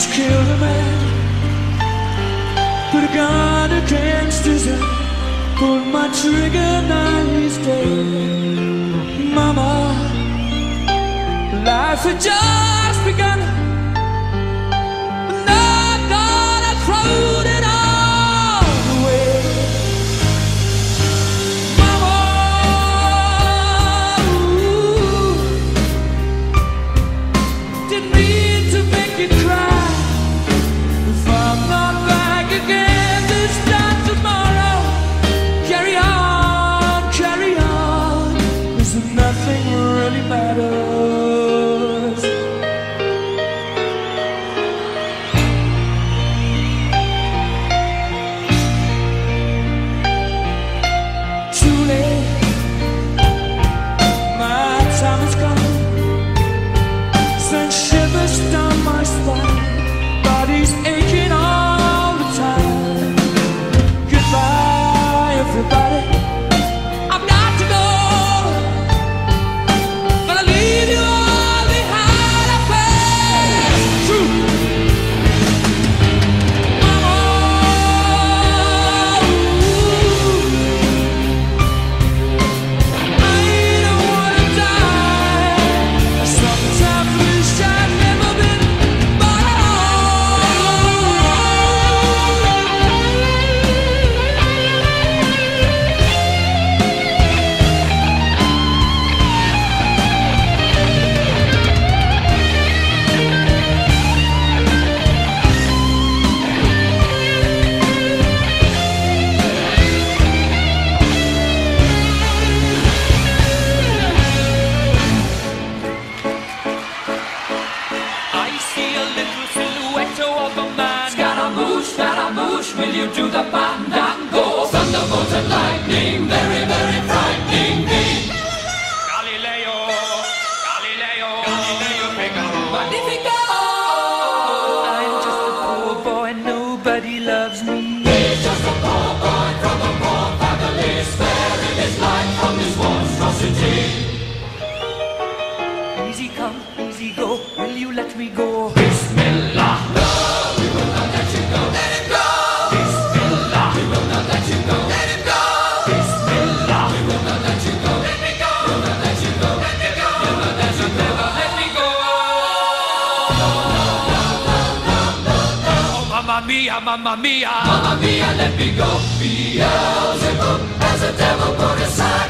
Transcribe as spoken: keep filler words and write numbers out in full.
killed a man, put a gun against his head, pulled my trigger, now he's dead. Mama, life had just begun, and I'm gonna throw it all away. Mama, ooh, didn't mean to make you cry. If I'm not back again this time tomorrow, carry on, carry on, 'cause nothing really matters. Too late, my time is gone. Send shivers down my spine, body's aching all the time. Goodbye, everybody, I've got to go. Gonna leave you all behind. I pass through. Mama, ooh, I don't wanna die. I sometimes wish I'd never been born at I see a little silhouette of a man. Scaramouche, Scaramouche, will you do the fandango? Thunderbolt and lightning, very, very frightening me. Galileo, Galileo, Galileo Figaro. Magnifico! I'm just a poor boy, nobody loves me. He's just a poor boy from a poor family, sparing his life from this monstrosity. Easy come, easy go, will you let me go? Bismillah, no, we will not let you go. Let him go. Bismillah, we will not let you go. Let him go. Bismillah, we will not let you go. Let me go. We'll not let you go. Let me go. We'll not let you never let me go. Oh, mamma mia, mamma mia, mamma mia, let me go. Beelzebub has a devil put aside.